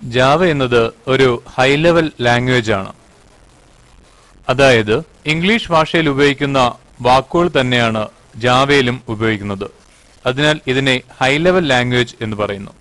Java എന്നത് ഒരു high level language ആണ്. അതായത് ഇംഗ്ലീഷ് ഭാഷയിൽ ഉപയോഗിക്കുന്ന വാക്കുകൾ തന്നെയാണ് ജാവയിലും ഉപയോഗിക്കുന്നത്. അതിനാൽ ഇതിനെ ഹൈ ലെവൽ ലാംഗ്വേജ് എന്ന് പറയുന്നു.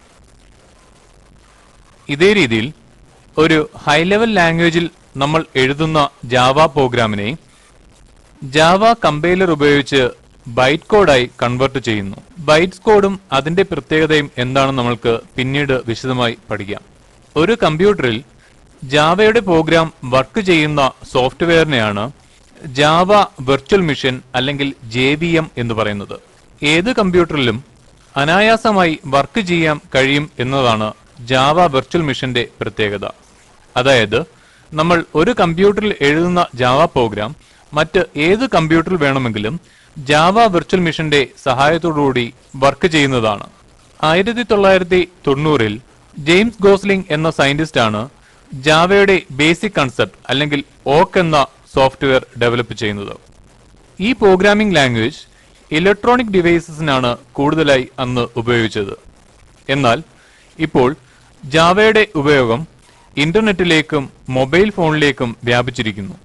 ഇതേ രീതിയിൽ ഒരു ഹൈ ലെവൽ ലാംഗ്വേജിൽ നമ്മൾ എഴുതുന്ന ജാവ പ്രോഗ്രാമിനെ ജാവ കമ്പൈലർ ഉപയോഗിച്ച് ബൈറ്റ് കോഡായി കൺവേർട്ട് ചെയ്യുന്നു. ബൈറ്റ്സ് കോഡും അതിന്റെ പ്രത്യേകതയും എന്താണെന്ന് നമ്മൾക്ക് പിന്നീട് വിശദമായി പഠിക്കാം. ഒരു കമ്പ്യൂട്ടറിൽ ജാവയുടെ പ്രോഗ്രാം വർക്ക് ചെയ്യുന്ന സോഫ്റ്റ്വെയറിനെയാണ് ജാവ വെർച്വൽ മെഷീൻ അല്ലെങ്കിൽ JVM എന്ന് പറയുന്നത്. ഏത് കമ്പ്യൂട്ടറിലും അനായാസമായി വർക്ക് ചെയ്യാൻ കഴിയും എന്നതാണ് ജാവ വെർച്വൽ മെഷീന്റെ പ്രത്യേകത. അതായത് നമ്മൾ ഒരു കമ്പ്യൂട്ടറിൽ എഴുതുന്ന ജാവ പ്രോഗ്രാം മറ്റ് ഏത് കമ്പ്യൂട്ടറിൽ വേണമെങ്കിലും ജാവ വെർച്വൽ മെഷീന്റെ സഹായത്തോടുകൂടി വർക്ക് ചെയ്യുന്നതാണ്. 1990-ൽ ജെയിംസ് ഗോസ്ലിംഗ് എന്ന സയന്റിസ്റ്റ് ആണ് ജാവയുടെ ബേസിക് കൺസെപ്റ്റ് അല്ലെങ്കിൽ ഓക്ക് എന്ന സോഫ്റ്റ്വെയർ ഡെവലപ്പ് ചെയ്യുന്നത്. ഈ പ്രോഗ്രാമിംഗ് ലാംഗ്വേജ് ഇലക്ട്രോണിക് ഡിവൈസസിനാണ് കൂടുതലായി അന്ന് ഉപയോഗിച്ചത്. എന്നാൽ ഇപ്പോൾ ജാവയുടെ ഉപയോഗം ഇന്റർനെറ്റിലേക്കും മൊബൈൽ ഫോണിലേക്കും വ്യാപിച്ചിരിക്കുന്നു.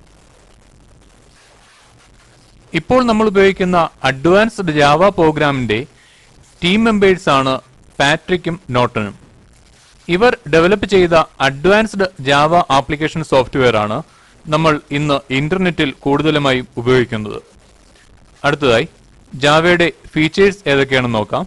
ഇപ്പോൾ നമ്മൾ ഉപയോഗിക്കുന്ന അഡ്വാൻസ്ഡ് ജാവ പ്രോഗ്രാമിന്റെ ടീം മെമ്പേഴ്സ് ആണ് പാട്രിക്കും നോർട്ടനും. ഇവർ ഡെവലപ്പ് ചെയ്ത അഡ്വാൻസ്ഡ് ജാവ ആപ്ലിക്കേഷൻ സോഫ്റ്റ്വെയർ ആണ് നമ്മൾ ഇന്ന് ഇന്റർനെറ്റിൽ കൂടുതലുമായി ഉപയോഗിക്കുന്നത്. അടുത്തതായി ജാവയുടെ ഫീച്ചേഴ്സ് ഏതൊക്കെയാണെന്ന് നോക്കാം.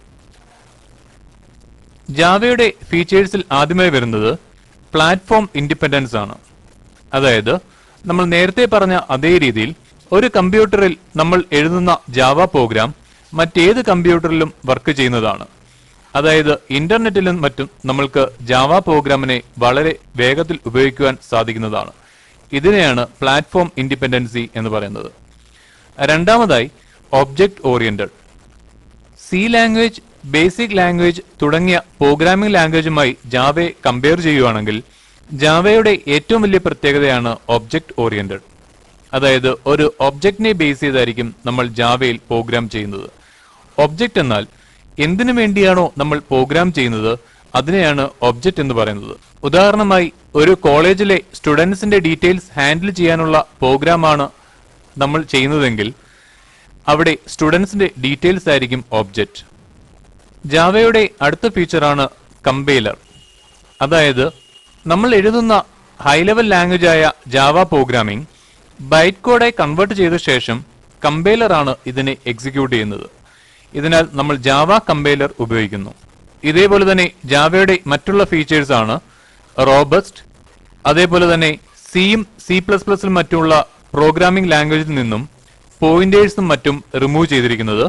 ജാവയുടെ ഫീച്ചേഴ്സിൽ ആദ്യമായി വരുന്നത് പ്ലാറ്റ്ഫോം ഇൻഡിപെൻഡൻസ് ആണ്. അതായത് നമ്മൾ നേരത്തെ പറഞ്ഞ അതേ രീതിയിൽ ഒരു കമ്പ്യൂട്ടറിൽ നമ്മൾ എഴുതുന്ന ജാവ പ്രോഗ്രാം മറ്റേത് കമ്പ്യൂട്ടറിലും വർക്ക് ചെയ്യുന്നതാണ്. അതായത് ഇന്റർനെറ്റിലും മറ്റും നമ്മൾക്ക് ജാവ പ്രോഗ്രാമിനെ വളരെ വേഗത്തിൽ ഉപയോഗിക്കുവാൻ സാധിക്കുന്നതാണ്. ഇതിനെയാണ് പ്ലാറ്റ്ഫോം ഇൻഡിപെൻഡൻസി എന്ന് പറയുന്നത്. രണ്ടാമതായി object oriented. C language, basic language തുടങ്ങിയ പ്രോഗ്രാമിംഗ് ലാംഗ്വേജുമായി ജാവയെ കമ്പയർ ചെയ്യുകയാണെങ്കിൽ ജാവയുടെ ഏറ്റവും വലിയ പ്രത്യേകതയാണ് ഒബ്ജക്റ്റ് ഓറിയന്റഡ്. അതായത് ഒരു ഒബ്ജക്റ്റിനെ ബേസ് ചെയ്തായിരിക്കും നമ്മൾ ജാവയിൽ പ്രോഗ്രാം ചെയ്യുന്നത്. ഒബ്ജക്റ്റ് എന്നാൽ എന്തിനു വേണ്ടിയാണോ നമ്മൾ പ്രോഗ്രാം ചെയ്യുന്നത് അതിനെയാണ് ഒബ്ജക്റ്റ് എന്ന് പറയുന്നത്. ഉദാഹരണമായി ഒരു കോളേജിലെ സ്റ്റുഡൻസിന്റെ ഡീറ്റെയിൽസ് ഹാൻഡിൽ ചെയ്യാനുള്ള പ്രോഗ്രാമാണ് നമ്മൾ ചെയ്യുന്നതെങ്കിൽ അവിടെ സ്റ്റുഡൻസിന്റെ ഡീറ്റെയിൽസ് ആയിരിക്കും ഒബ്ജക്റ്റ്. ജാവയുടെ അടുത്ത ഫീച്ചറാണ് കമ്പൈലർ. അതായത് നമ്മൾ എഴുതുന്ന ഹൈ ലെവൽ ലാംഗ്വേജ് ആയ ജാവ പ്രോഗ്രാമിംഗ് ബൈറ്റ് കോഡായി കൺവേർട്ട് ചെയ്ത ശേഷം കമ്പൈലർ ആണ് ഇതിനെ എക്സിക്യൂട്ട് ചെയ്യുന്നത്. ഇതിനാൽ നമ്മൾ ജാവ കമ്പൈലർ ഉപയോഗിക്കുന്നു. ഇതേപോലെ തന്നെ ജാവയുടെ മറ്റുള്ള ഫീച്ചേഴ്സ് ആണ് റോബസ്റ്റ്. അതേപോലെ തന്നെ സിയും C++ലും മറ്റുള്ള പ്രോഗ്രാമിംഗ് ലാംഗ്വേജിൽ നിന്നും പോയിന്റേഴ്സും മറ്റും റിമൂവ് ചെയ്തിരിക്കുന്നത്.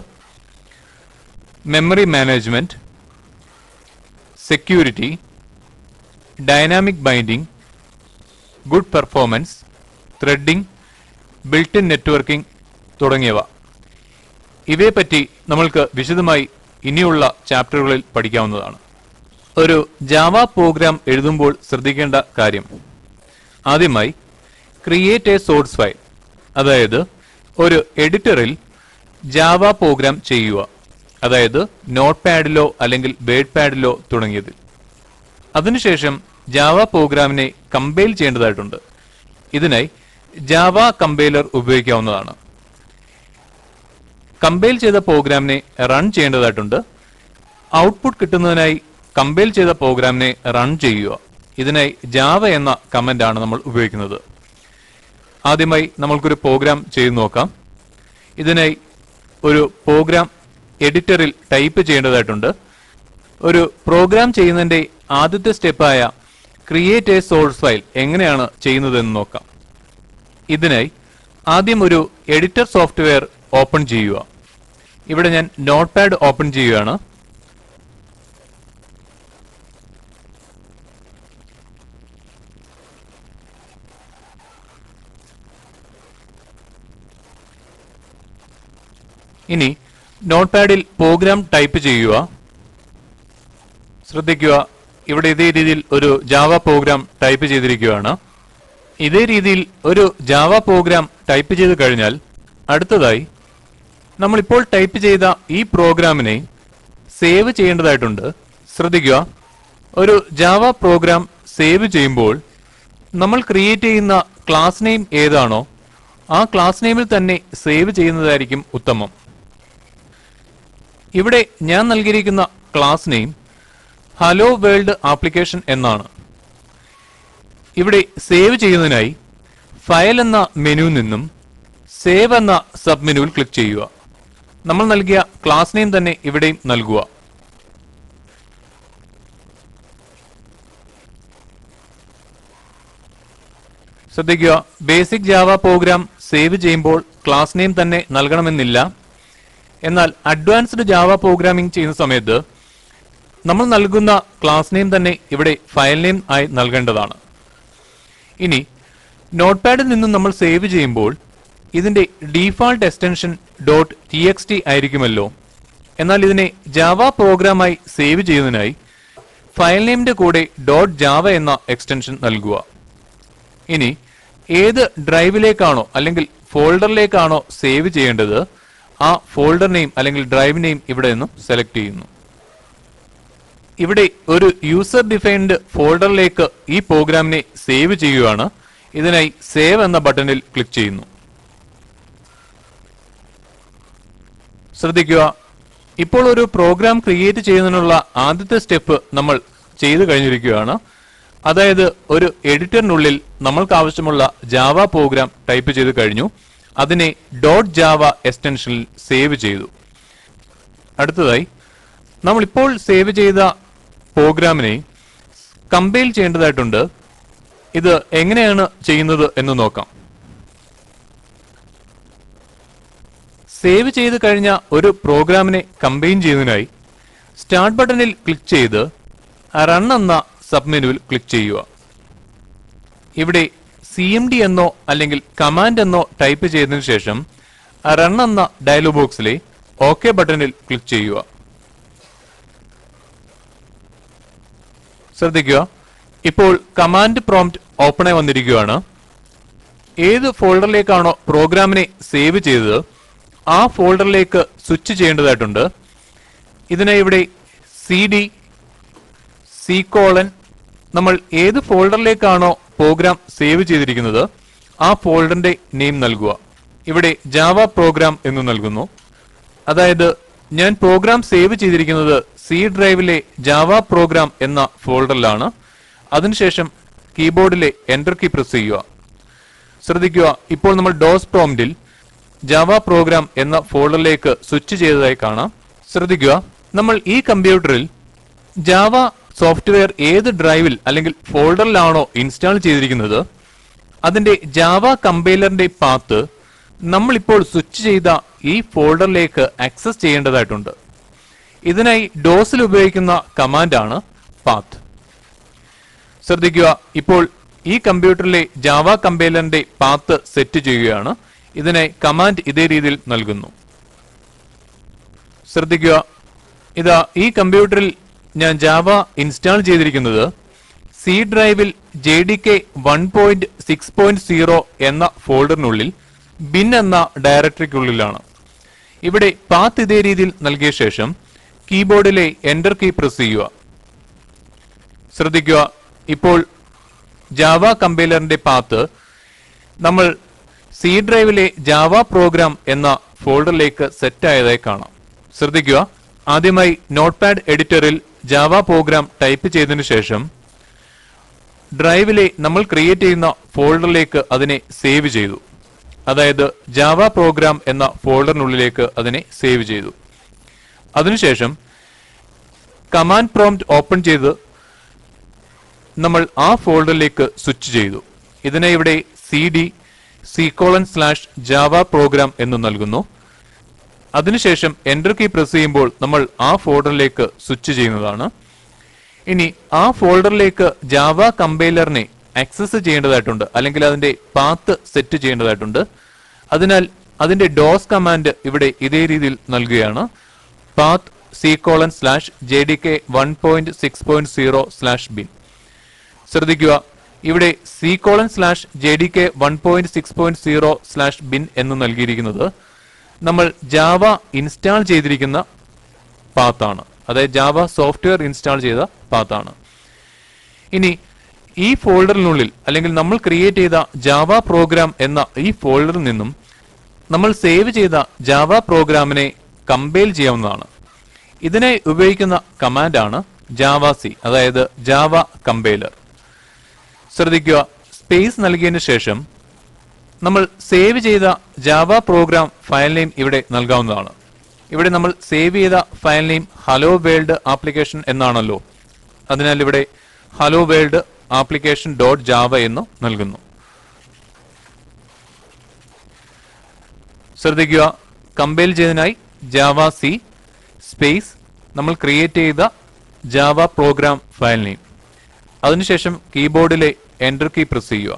Memory management, security, dynamic binding, good performance, threading, built in networking തുടങ്ങിയവ. ഇവയെപ്പറ്റി നമ്മൾക്ക് വിശദമായി ഇനിയുള്ള ചാപ്റ്ററുകളിൽ പഠിക്കാവുന്നതാണ്. ഒരു ജാവ പ്രോഗ്രാം എഴുതുമ്പോൾ ശ്രദ്ധിക്കേണ്ട കാര്യം, ആദ്യമായി ക്രിയേറ്റ് എ സോഴ്സ് ഫയൽ. അതായത് ഒരു എഡിറ്ററിൽ ജാവ പ്രോഗ്രാം ചെയ്യുക. അതായത് നോട്ട് പാഡിലോ അല്ലെങ്കിൽ വേഡ് പാഡിലോ തുടങ്ങിയതിൽ. അതിനുശേഷം ജാവ പ്രോഗ്രാമിനെ കമ്പൈൽ ചെയ്യേണ്ടതായിട്ടുണ്ട്. ഇതിനായി ജാവ കമ്പൈലർ ഉപയോഗിക്കാവുന്നതാണ്. കമ്പൈൽ ചെയ്ത പ്രോഗ്രാമിനെ റൺ ചെയ്യേണ്ടതായിട്ടുണ്ട്. ഔട്ട്പുട്ട് കിട്ടുന്നതിനായി കമ്പൈൽ ചെയ്ത പ്രോഗ്രാമിനെ റൺ ചെയ്യുക. ഇതിനായി ജാവ എന്ന കമന്റ് ആണ് നമ്മൾ ഉപയോഗിക്കുന്നത്. ആദ്യമായി നമ്മൾക്കൊരു പ്രോഗ്രാം ചെയ്തു നോക്കാം. ഇതിനായി ഒരു പ്രോഗ്രാം എഡിറ്ററിൽ ടൈപ്പ് ചെയ്യേണ്ടതായിട്ടുണ്ട്. ഒരു പ്രോഗ്രാം ചെയ്യുന്നതിന്റെ ആദ്യത്തെ സ്റ്റെപ്പായ ക്രിയേറ്റ് എ സോഴ്സ് ഫയൽ എങ്ങനെയാണ് ചെയ്യുന്നതെന്ന് നോക്കാം. ഇതിനായി ആദ്യം ഒരു എഡിറ്റർ സോഫ്റ്റ്വെയർ ഓപ്പൺ ചെയ്യുക. ഇവിടെ ഞാൻ നോട്ട് പാഡ് ഓപ്പൺ ചെയ്യുകയാണ്. ഇനി നോട്ട് പാഡിൽ പ്രോഗ്രാം ടൈപ്പ് ചെയ്യുക. ശ്രദ്ധിക്കുക, ഇവിടെ ഇതേ രീതിയിൽ ഒരു ജാവ പ്രോഗ്രാം ടൈപ്പ് ചെയ്തിരിക്കുകയാണ്. ഇതേ രീതിയിൽ ഒരു ജാവ പ്രോഗ്രാം ടൈപ്പ് ചെയ്ത് കഴിഞ്ഞാൽ അടുത്തതായി നമ്മളിപ്പോൾ ടൈപ്പ് ചെയ്ത ഈ പ്രോഗ്രാമിനെ സേവ് ചെയ്യേണ്ടതായിട്ടുണ്ട്. ശ്രദ്ധിക്കുക, ഒരു ജാവ പ്രോഗ്രാം സേവ് ചെയ്യുമ്പോൾ നമ്മൾ ക്രിയേറ്റ് ചെയ്യുന്ന ക്ലാസ് നെയിം ഏതാണോ ആ ക്ലാസ് നെയിമിൽ തന്നെ സേവ് ചെയ്യുന്നതായിരിക്കും ഉത്തമം. ഇവിടെ ഞാൻ നൽകിയിരിക്കുന്ന class name hello world application എന്നാണ്. ഇവിടെ സേവ് ചെയ്യുന്നതിനായി ഫയൽ എന്ന മെനുവിൽ നിന്നും സേവ് എന്ന സബ് മെനുവിൽ ക്ലിക്ക് ചെയ്യുക. നമ്മൾ നൽകിയ ക്ലാസ് നെയിം തന്നെ ഇവിടെയും നൽകുക. ശ്രദ്ധിക്കുക, ബേസിക് ജാവ പ്രോഗ്രാം സേവ് ചെയ്യുമ്പോൾ ക്ലാസ് നെയിം തന്നെ നൽകണമെന്നില്ല. എന്നാൽ അഡ്വാൻസ്ഡ് ജാവ പ്രോഗ്രാമിംഗ് ചെയ്യുന്ന സമയത്ത് നമ്മൾ നൽകുന്ന ക്ലാസ് നെയിം തന്നെ ഇവിടെ ഫയൽ നെയിം ആയി നൽകേണ്ടതാണ്. ഇനി നോട്ട്പാഡിൽ നിന്നും നമ്മൾ സേവ് ചെയ്യുമ്പോൾ ഇതിന്റെ ഡീഫാൾട്ട് എക്സ്റ്റൻഷൻ .txt ആയിരിക്കുമല്ലോ. എന്നാൽ ഇതിനെ ജാവ പ്രോഗ്രാമായി സേവ് ചെയ്യുന്നതിനായി ഫയൽ നെയിമിന്റെ കൂടെ .java എന്ന എക്സ്റ്റൻഷൻ നൽകുക. ഇനി ഏത് ഡ്രൈവിലേക്കാണോ അല്ലെങ്കിൽ ഫോൾഡറിലേക്കാണോ സേവ് ചെയ്യേണ്ടത് ആ ഫോൾഡർ നെയിം അല്ലെങ്കിൽ ഡ്രൈവ് നെയിം ഇവിടെ നിന്നും സെലക്ട് ചെയ്യുന്നു. ഇവിടെ ഒരു യൂസർ ഡിഫൈൻഡ് ഫോൾഡറിലേക്ക് ഈ പ്രോഗ്രാമിനെ സേവ് ചെയ്യുകയാണ്. ഇതിനായി സേവ് എന്ന ബട്ടണിൽ ക്ലിക്ക് ചെയ്യുന്നു. ശ്രദ്ധിക്കുക, ഇപ്പോൾ ഒരു പ്രോഗ്രാം ക്രിയേറ്റ് ചെയ്യുന്നതിനുള്ള ആദ്യത്തെ സ്റ്റെപ്പ് നമ്മൾ ചെയ്തു കഴിഞ്ഞിരിക്കുകയാണ്. അതായത് ഒരു എഡിറ്ററിനുള്ളിൽ നമ്മൾക്ക് ആവശ്യമുള്ള ജാവ പ്രോഗ്രാം ടൈപ്പ് ചെയ്ത് കഴിഞ്ഞു. അതിനെ .java എക്സ്റ്റൻഷനിൽ സേവ് ചെയ്തു. അടുത്തതായി നമ്മളിപ്പോൾ സേവ് ചെയ്ത പ്രോഗ്രാമിനെ കമ്പൈൽ ചെയ്യേണ്ടതായിട്ടുണ്ട്. ഇത് എങ്ങനെയാണ് ചെയ്യുന്നത് എന്ന് നോക്കാം. സേവ് ചെയ്ത് കഴിഞ്ഞ ഒരു പ്രോഗ്രാമിനെ കമ്പൈൽ ചെയ്യുന്നതിനായി സ്റ്റാർട്ട് ബട്ടണിൽ ക്ലിക്ക് ചെയ്ത് റൺ എന്ന സബ് മെനുവിൽ ക്ലിക്ക് ചെയ്യുക. ഇവിടെ cmd എന്നോ അല്ലെങ്കിൽ കമാൻഡ് എന്നോ ടൈപ്പ് ചെയ്തതിനു ശേഷം റൺ എന്ന ഡയലോഗ് ബോക്സിലെ OK ബട്ടണിൽ ക്ലിക്ക് ചെയ്യുക. ശ്രദ്ധിക്കുക, ഇപ്പോൾ കമാൻഡ് പ്രോംപ്റ്റ് ഓപ്പണായി വന്നിരിക്കുകയാണ്. ഏത് ഫോൾഡറിലേക്കാണോ പ്രോഗ്രാമിനെ സേവ് ചെയ്തത് ആ ഫോൾഡറിലേക്ക് സ്വിച്ച് ചെയ്യേണ്ടതായിട്ടുണ്ട്. ഇതിനെ ഇവിടെ cd C:, നമ്മൾ ഏത് ഫോൾഡറിലേക്കാണോ പ്രോഗ്രാം സേവ് ചെയ്തിരിക്കുന്നത് ആ ഫോൾഡറിന്റെ നെയിം നൽകുക. ഇവിടെ ജാവ പ്രോഗ്രാം എന്ന് നൽകുന്നു. അതായത് ഞാൻ പ്രോഗ്രാം സേവ് ചെയ്തിരിക്കുന്നത് സി ഡ്രൈവിലെ ജാവ പ്രോഗ്രാം എന്ന ഫോൾഡറിലാണ്. അതിനുശേഷം കീബോർഡിലെ എന്റർ കീ പ്രസ് ചെയ്യുക. ശ്രദ്ധിക്കുക, ഇപ്പോൾ നമ്മൾ ഡോസ് പ്രോംപ്റ്റിൽ ജാവ പ്രോഗ്രാം എന്ന ഫോൾഡറിലേക്ക് സ്വിച്ച് ചെയ്തതായി കാണാം. ശ്രദ്ധിക്കുക, നമ്മൾ ഈ കമ്പ്യൂട്ടറിൽ ജാവ സോഫ്റ്റ്വെയർ ഏത് ഡ്രൈവിൽ അല്ലെങ്കിൽ ഫോൾഡറിലാണോ ഇൻസ്റ്റാൾ ചെയ്തിരിക്കുന്നത് അതിന്റെ ജാവ കമ്പൈലറിന്റെ പാത്ത് നമ്മളിപ്പോൾ സ്വിച്ച് ചെയ്ത ഈ ഫോൾഡറിലേക്ക് ആക്സസ് ചെയ്യേണ്ടതായിട്ടുണ്ട്. ഇതിനായി ഡോസിൽ ഉപയോഗിക്കുന്ന കമാൻഡാണ് പാത്ത്. ശ്രദ്ധിക്കുക, ഇപ്പോൾ ഈ കമ്പ്യൂട്ടറിലെ ജാവ കമ്പൈലറിന്റെ പാത്ത് സെറ്റ് ചെയ്യുകയാണ്. ഇതിനായി കമാൻഡ് ഇതേ രീതിയിൽ നൽകുന്നു. ശ്രദ്ധിക്കുക, ഇതാ ഈ കമ്പ്യൂട്ടറിൽ ഞാൻ ജാവ ഇൻസ്റ്റാൾ ചെയ്തിരിക്കുന്നത് സി ഡ്രൈവിൽ JDK 1.6.0 എന്ന ഫോൾഡറിനുള്ളിൽ ബിൻ എന്ന ഡയറക്ടറിക്കുള്ളിലാണ്. ഇവിടെ പാത്ത് ഇതേ രീതിയിൽ നൽകിയ ശേഷം കീബോർഡിലെ എന്റർ കീ പ്രസ് ചെയ്യുക. ശ്രദ്ധിക്കുക, ഇപ്പോൾ ജാവ കമ്പൈലറിന്റെ പാത്ത് നമ്മൾ സി ഡ്രൈവിലെ ജാവ പ്രോഗ്രാം എന്ന ഫോൾഡറിലേക്ക് സെറ്റ് ആയതായി കാണാം. ശ്രദ്ധിക്കുക, ആദ്യമായി നോട്ട്പാഡ് എഡിറ്ററിൽ ജാവ പ്രോഗ്രാം ടൈപ്പ് ചെയ്തതിനു ശേഷം ഡ്രൈവിലെ നമ്മൾ ക്രിയേറ്റ് ചെയ്യുന്ന ഫോൾഡറിലേക്ക് അതിനെ സേവ് ചെയ്തു. അതായത് ജാവ പ്രോഗ്രാം എന്ന ഫോൾഡറിനുള്ളിലേക്ക് അതിനെ സേവ് ചെയ്തു. അതിനുശേഷം കമാൻഡ് പ്രോംപ്റ്റ് ഓപ്പൺ ചെയ്ത് നമ്മൾ ആ ഫോൾഡറിലേക്ക് സ്വിച്ച് ചെയ്തു. ഇതിനെ ഇവിടെ cd C:/java program എന്ന് നൽകുന്നു. അതിനുശേഷം എന്റർ കീ പ്രസ് ചെയ്യുമ്പോൾ നമ്മൾ ആ ഫോൾഡറിലേക്ക് സ്വിച്ച് ചെയ്യുന്നതാണ്. ഇനി ആ ഫോൾഡറിലേക്ക് ജാവ കമ്പൈലറിനെ ആക്സസ് ചെയ്യേണ്ടതായിട്ടുണ്ട്, അല്ലെങ്കിൽ അതിന്റെ പാത്ത് സെറ്റ് ചെയ്യേണ്ടതായിട്ടുണ്ട്. അതിനാൽ അതിന്റെ ഡോസ് കമാൻഡ് ഇവിടെ ഇതേ രീതിയിൽ നൽകുകയാണ്. path C:/JDK 1.6.0/bin. ശ്രദ്ധിക്കുക, ഇവിടെ C:/JDK 1.6.0/bin എന്ന് നൽകിയിരിക്കുന്നത് നമ്മൾ ജാവ ഇൻസ്റ്റാൾ ചെയ്തിരിക്കുന്ന പാത്താണ്. അതായത് ജാവ സോഫ്റ്റ്വെയർ ഇൻസ്റ്റാൾ ചെയ്ത പാത്താണ്. ഇനി ഈ ഫോൾഡറിനുള്ളിൽ അല്ലെങ്കിൽ നമ്മൾ ക്രിയേറ്റ് ചെയ്ത ജാവ പ്രോഗ്രാം എന്ന ഈ ഫോൾഡറിൽ നിന്നും നമ്മൾ സേവ് ചെയ്ത ജാവ പ്രോഗ്രാമിനെ കമ്പൈൽ ചെയ്യാവുന്നതാണ്. ഇതിനായി ഉപയോഗിക്കുന്ന കമാൻഡാണ് ജാവാസി, അതായത് ജാവ കമ്പൈലർ. ശ്രദ്ധിക്കുക, സ്പേസ് നൽകിയതിനു ശേഷം നമ്മൾ സേവ് ചെയ്ത ജാവ പ്രോഗ്രാം ഫയൽ നെയിം ഇവിടെ നൽകാവുന്നതാണ്. ഇവിടെ നമ്മൾ സേവ് ചെയ്ത file name hello world application എന്നാണല്ലോ. അതിനാൽ ഇവിടെ hello world application dot Java എന്ന് നൽകുന്നു. ശ്രദ്ധിക്കുക, കമ്പൈൽ ചെയ്തതിനായി ജാവാസി സ്പേസ് നമ്മൾ ക്രിയേറ്റ് ചെയ്ത ജാവ പ്രോഗ്രാം ഫയൽ നെയിം, അതിനുശേഷം കീബോർഡിലെ എന്റർ കീ പ്രസ് ചെയ്യുക.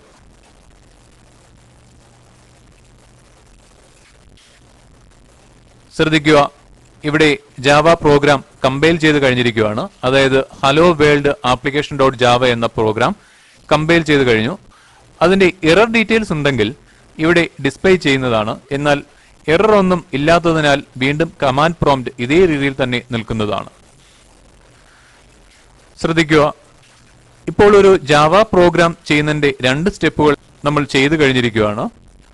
ശ്രദ്ധിക്കുക, ഇവിടെ ജാവ പ്രോഗ്രാം കമ്പൈൽ ചെയ്ത് കഴിഞ്ഞിരിക്കുകയാണ്. അതായത് hello world application dot Java എന്ന പ്രോഗ്രാം കമ്പൈൽ ചെയ്ത് കഴിഞ്ഞു. അതിന്റെ എറർ ഡീറ്റെയിൽസ് ഉണ്ടെങ്കിൽ ഇവിടെ ഡിസ്പ്ലേ ചെയ്യുന്നതാണ്. എന്നാൽ എറർ ഒന്നും ഇല്ലാത്തതിനാൽ വീണ്ടും കമാൻഡ് പ്രോംപ്റ്റ് ഇതേ രീതിയിൽ തന്നെ നിൽക്കുന്നതാണ്. ശ്രദ്ധിക്കുക, ഇപ്പോൾ ഒരു ജാവ പ്രോഗ്രാം ചെയ്യുന്നതിന്റെ 2 സ്റ്റെപ്പുകൾ നമ്മൾ ചെയ്തു കഴിഞ്ഞിരിക്കുകയാണ്.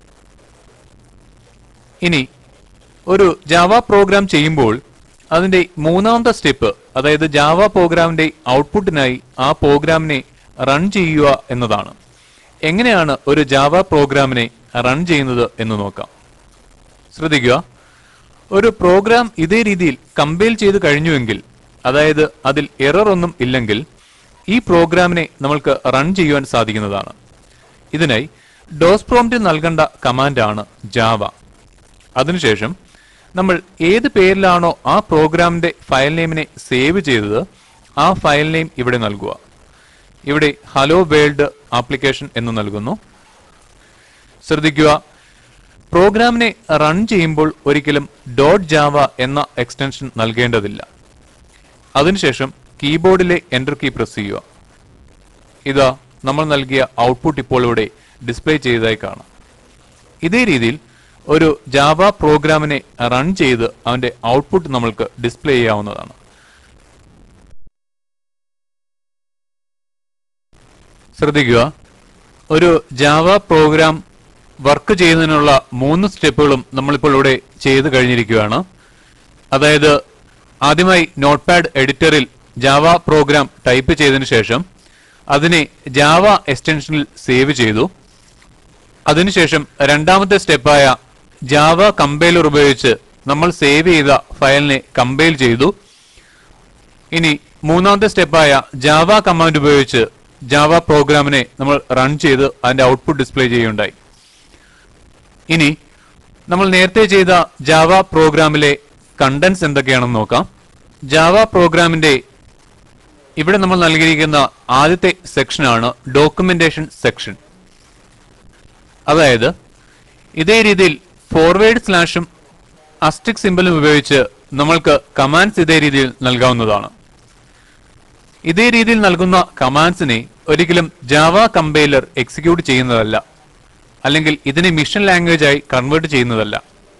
ഇനി ഒരു ജാവ പ്രോഗ്രാം ചെയ്യുമ്പോൾ അതിന്റെ 3ാമത്തെ സ്റ്റെപ്പ്, അതായത് ജാവ പ്രോഗ്രാമിന്റെ ഔട്ട്പുട്ടിനായി ആ പ്രോഗ്രാമിനെ റൺ ചെയ്യുക എന്നതാണ്. എങ്ങനെയാണ് ഒരു ജാവ പ്രോഗ്രാമിനെ റൺ ചെയ്യുന്നത് എന്ന് നോക്കാം. ശ്രദ്ധിക്കുക, ഒരു പ്രോഗ്രാം ഇതേ രീതിയിൽ കമ്പൈൽ ചെയ്ത് കഴിഞ്ഞുവെങ്കിൽ, അതായത് അതിൽ എറർ ഒന്നും ഇല്ലെങ്കിൽ, ഈ പ്രോഗ്രാമിനെ നമ്മൾക്ക് റൺ ചെയ്യുവാൻ സാധിക്കുന്നതാണ്. ഇതിനായി ഡോസ് പ്രോംപ്റ്റിൽ നൽകേണ്ട കമാൻഡാണ് ജാവ. അതിനുശേഷം നമ്മൾ ഏത് പേരിലാണോ ആ പ്രോഗ്രാമിന്റെ ഫയൽ നെയിമിനെ സേവ് ചെയ്തത് ആ ഫയൽ നെയിം ഇവിടെ നൽകുക. ഇവിടെ ഹലോ വേൾഡ് ആപ്ലിക്കേഷൻ എന്ന് നൽകുന്നു. ശ്രദ്ധിക്കുക, പ്രോഗ്രാമിനെ റൺ ചെയ്യുമ്പോൾ ഒരിക്കലും ഡോട്ട് ജാവ എന്ന എക്സ്റ്റൻഷൻ നൽകേണ്ടതില്ല. അതിനുശേഷം കീബോർഡിലെ എന്റർ കീ പ്രസ് ചെയ്യുക. ഇതാ നമ്മൾ നൽകിയ ഔട്ട്പുട്ട് ഇപ്പോൾ ഇവിടെ ഡിസ്പ്ലേ ചെയ്തതായി കാണാം. ഇതേ രീതിയിൽ ഒരു ജാവ പ്രോഗ്രാമിനെ റൺ ചെയ്ത് അവന്റെ ഔട്ട്പുട്ട് നമ്മൾക്ക് ഡിസ്പ്ലേ ചെയ്യാവുന്നതാണ്. ശ്രദ്ധിക്കുക, ഒരു ജാവ പ്രോഗ്രാം വർക്ക് ചെയ്യുന്നതിനുള്ള 3 സ്റ്റെപ്പുകളും നമ്മളിപ്പോൾ ഇവിടെ ചെയ്ത് കഴിഞ്ഞിരിക്കുകയാണ്. അതായത് ആദ്യമായി നോട്ട്പാഡ് എഡിറ്ററിൽ ജാവ പ്രോഗ്രാം ടൈപ്പ് ചെയ്തതിനു ശേഷം അതിനെ ജാവ എക്സ്റ്റൻഷനിൽ സേവ് ചെയ്തു. അതിനുശേഷം 2ാമത്തെ സ്റ്റെപ്പായ ജാവ കമ്പൈലർ ഉപയോഗിച്ച് നമ്മൾ സേവ് ചെയ്ത ഫയലിനെ കമ്പൈൽ ചെയ്തു. ഇനി 3ാമത്തെ സ്റ്റെപ്പായ ജാവ കമാൻഡ് ഉപയോഗിച്ച് ജാവ പ്രോഗ്രാമിനെ നമ്മൾ റൺ ചെയ്ത് അതിന്റെ ഔട്ട്പുട്ട് ഡിസ്പ്ലേ ചെയ്യുകയുണ്ടായി. ഇനി നമ്മൾ നേരത്തെ ചെയ്ത ജാവ പ്രോഗ്രാമിലെ കണ്ടന്റ്സ് എന്തൊക്കെയാണെന്ന് നോക്കാം. ജാവ പ്രോഗ്രാമിന്റെ ഇവിടെ നമ്മൾ നൽകിയിരിക്കുന്ന ആദ്യത്തെ സെക്ഷനാണ് ഡോക്യുമെന്റേഷൻ സെക്ഷൻ. അതായത് ഇതേ രീതിയിൽ ഫോർവേഡ് സ്ലാഷും അസ്റ്റിക് സിംബലും ഉപയോഗിച്ച് നമ്മൾക്ക് കമാൻഡ്സ് ഇതേ രീതിയിൽ നൽകാവുന്നതാണ്. ഇതേ രീതിയിൽ നൽകുന്ന കമാൻഡ്സിനെ ഒരിക്കലും ജാവ കമ്പൈലർ എക്സിക്യൂട്ട് ചെയ്യുന്നതല്ല, അല്ലെങ്കിൽ ഇതിനെ മിഷൻ ലാംഗ്വേജ് ആയി കൺവേർട്ട് ചെയ്യുന്നതല്ല.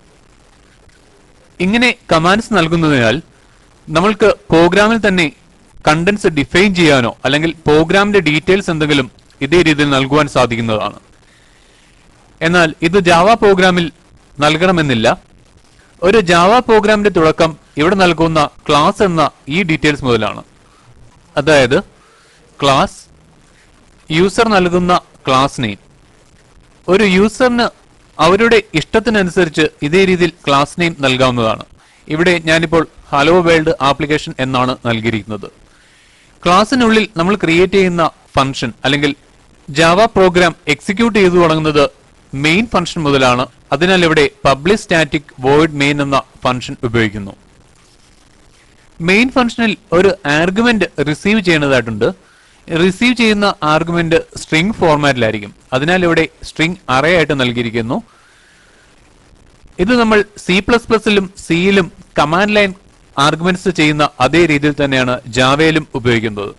ഇങ്ങനെ കമാൻഡ്സ് നൽകുന്നതിനാൽ നമ്മൾക്ക് പ്രോഗ്രാമിൽ തന്നെ കണ്ടന്റ്സ് ഡിഫൈൻ ചെയ്യാനോ അല്ലെങ്കിൽ പ്രോഗ്രാമിന്റെ ഡീറ്റെയിൽസ് എന്തെങ്കിലും ഇതേ രീതിയിൽ നൽകുവാൻ സാധിക്കുന്നതാണ്. എന്നാൽ ഇത് ജാവ പ്രോഗ്രാമിൽ നൽകണമെന്നില്ല. ഒരു ജാവ പ്രോഗ്രാമിന്റെ തുടക്കം ഇവിടെ നൽകുന്ന ക്ലാസ് എന്ന ഈ ഡീറ്റെയിൽസ് മുതലാണ്. അതായത് ക്ലാസ്, യൂസർ നൽകുന്ന ക്ലാസ് നെയിം. ഒരു യൂസറിന് അവരുടെ ഇഷ്ടത്തിനനുസരിച്ച് ഇതേ രീതിയിൽ ക്ലാസ് നെയിം നൽകാവുന്നതാണ്. ഇവിടെ ഞാനിപ്പോൾ ഹലോ വേൾഡ് ആപ്ലിക്കേഷൻ എന്നാണ് നൽകിയിരിക്കുന്നത്. ക്ലാസ്സിനുള്ളിൽ നമ്മൾ ക്രിയേറ്റ് ചെയ്യുന്ന ഫംഗ്ഷൻ അല്ലെങ്കിൽ ജാവ പ്രോഗ്രാം എക്സിക്യൂട്ട് ചെയ്തു തുടങ്ങുന്നത് മെയിൻ ഫംഗ്ഷൻ മുതലാണ്. അതിനാൽ ഇവിടെ പബ്ലിക് സ്റ്റാറ്റിക് വോയിഡ് മെയിൻ എന്ന ഫംഗ്ഷൻ ഉപയോഗിക്കുന്നു. മെയിൻ ഫംഗ്ഷനിൽ ഒരു ആർഗ്യുമെന്റ് റിസീവ് ചെയ്യേണ്ടതായിട്ടുണ്ട്. റിസീവ് ചെയ്യുന്ന ആർഗ്യുമെന്റ് സ്ട്രിംഗ് ഫോർമാറ്റിലായിരിക്കും. അതിനാൽ ഇവിടെ സ്ട്രിംഗ് അറേ ആയിട്ട് നൽകിയിരിക്കുന്നു. ഇത് നമ്മൾ C++ലും സിയിലും കമാൻഡ് ലൈൻ ആർഗ്യുമെന്റ്സ് ചെയ്യുന്ന അതേ രീതിയിൽ തന്നെയാണ് ജാവയിലും ഉപയോഗിക്കുന്നത്.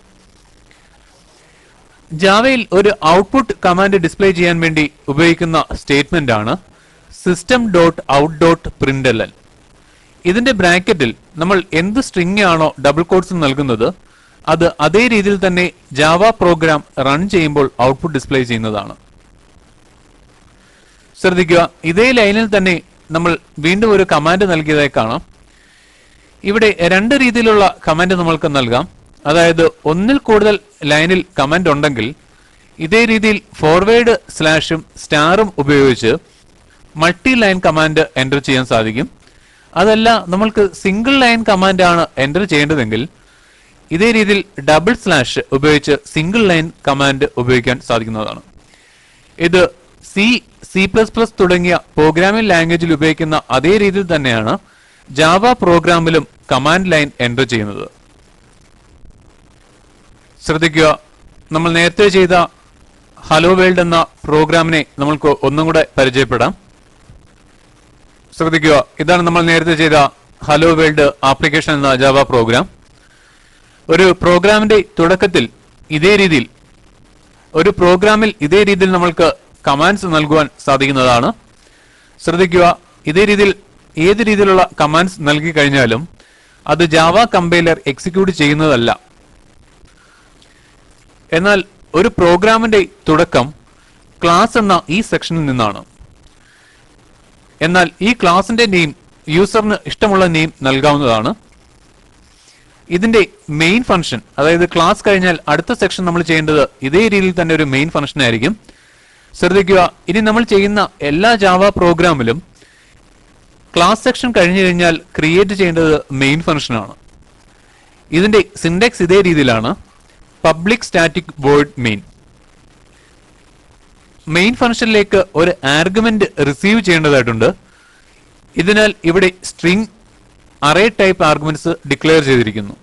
ജാവയിൽ ഒരു ഔട്ട്പുട്ട് കമാൻഡ് ഡിസ്പ്ലേ ചെയ്യാൻ വേണ്ടി ഉപയോഗിക്കുന്ന സ്റ്റേറ്റ്മെന്റ് ആണ് system.out.println. ഇതിന്റെ ബ്രാക്കറ്റിൽ നമ്മൾ എന്ത് സ്ട്രിംഗ് ആണോ ഡബിൾ കോട്ട്സ് നൽകുന്നത് അത് അതേ രീതിയിൽ തന്നെ ജാവ പ്രോഗ്രാം റൺ ചെയ്യുമ്പോൾ ഔട്ട്പുട്ട് ഡിസ്പ്ലേ ചെയ്യുന്നതാണ്. ശ്രദ്ധിക്കുക, ഇതേ ലൈനിൽ തന്നെ നമ്മൾ വീണ്ടും ഒരു കമാൻഡ് നൽകിയതായി കാണാം. ഇവിടെ രണ്ട് രീതിയിലുള്ള കമാൻഡ് നമ്മൾക്ക് നൽകാം. അതായത് ഒന്നിൽ കൂടുതൽ ലൈനിൽ കമാൻഡ് ഉണ്ടെങ്കിൽ ഇതേ രീതിയിൽ ഫോർവേഡ് സ്ലാഷും സ്റ്റാറും ഉപയോഗിച്ച് മൾട്ടി ലൈൻ കമാൻഡ് എൻ്റർ ചെയ്യാൻ സാധിക്കും. അതല്ല നമ്മൾക്ക് സിംഗിൾ ലൈൻ കമാൻഡ് ആണ് എൻ്റർ ചെയ്യേണ്ടതെങ്കിൽ ഇതേ രീതിയിൽ ഡബിൾ സ്ലാഷ് ഉപയോഗിച്ച് സിംഗിൾ ലൈൻ കമാൻഡ് ഉപയോഗിക്കാൻ സാധിക്കുന്നതാണ്. ഇത് C++ തുടങ്ങിയ പ്രോഗ്രാമിംഗ് ലാംഗ്വേജിൽ ഉപയോഗിക്കുന്ന അതേ രീതിയിൽ തന്നെയാണ് ജാവ പ്രോഗ്രാമിലും കമാൻഡ് ലൈൻ എൻ്റർ ചെയ്യുന്നത്. ശ്രദ്ധിക്കുക, നമ്മൾ നേരത്തെ ചെയ്ത ഹലോ വേൾഡ് എന്ന പ്രോഗ്രാമിനെ നമ്മൾക്ക് ഒന്നും കൂടെ പരിചയപ്പെടാം. ശ്രദ്ധിക്കുക, ഇതാണ് നമ്മൾ നേരത്തെ ചെയ്ത ഹലോ വേൾഡ് ആപ്ലിക്കേഷൻ എന്ന ജാവ പ്രോഗ്രാം. ഒരു പ്രോഗ്രാമിന്റെ തുടക്കത്തിൽ ഇതേ രീതിയിൽ ഒരു പ്രോഗ്രാമിൽ ഇതേ രീതിയിൽ നമ്മൾക്ക് കമാൻഡ്സ് നൽകുവാൻ സാധിക്കുന്നതാണ്. ശ്രദ്ധിക്കുക, ഇതേ രീതിയിൽ ഏത് രീതിയിലുള്ള കമാൻഡ്സ് നൽകി കഴിഞ്ഞാലും അത് ജാവ കമ്പൈലർ എക്സിക്യൂട്ട് ചെയ്യുന്നതല്ല. എന്നാൽ ഒരു പ്രോഗ്രാമിന്റെ തുടക്കം ക്ലാസ് എന്ന ഈ സെക്ഷനിൽ നിന്നാണ്. എന്നാൽ ഈ ക്ലാസിന്റെ നെയിം യൂസറിന് ഇഷ്ടമുള്ള നെയിം നൽകാവുന്നതാണ്. ഇതിന്റെ മെയിൻ ഫംഗ്ഷൻ, അതായത് ക്ലാസ് കഴിഞ്ഞാൽ അടുത്ത സെക്ഷൻ നമ്മൾ ചെയ്യേണ്ടത് ഇതേ രീതിയിൽ തന്നെ ഒരു മെയിൻ ഫംഗ്ഷൻ ആയിരിക്കും. ശ്രദ്ധിക്കുക, ഇനി നമ്മൾ ചെയ്യുന്ന എല്ലാ ജാവ പ്രോഗ്രാമിലും ക്ലാസ് സെക്ഷൻ കഴിഞ്ഞു കഴിഞ്ഞാൽ ക്രിയേറ്റ് ചെയ്യേണ്ടത് മെയിൻ ഫംഗ്ഷൻ ആണ്. ഇതിന്റെ സിൻടാക്സ് ഇതേ രീതിയിലാണ്: public static void main. Main ഫംഗ്ഷനിലേക്ക് ഒരു ആർഗ്യുമെന്റ് റിസീവ് ചെയ്യേണ്ടതായിട്ടുണ്ട്. ഇതിനാൽ ഇവിടെ string, array type arguments declare ചെയ്തിരിക്കുന്നു.